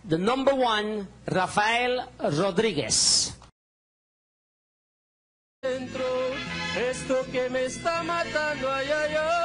the number 1, Rafael Rodríguez. Esto que me está matando, ay, ay, ay.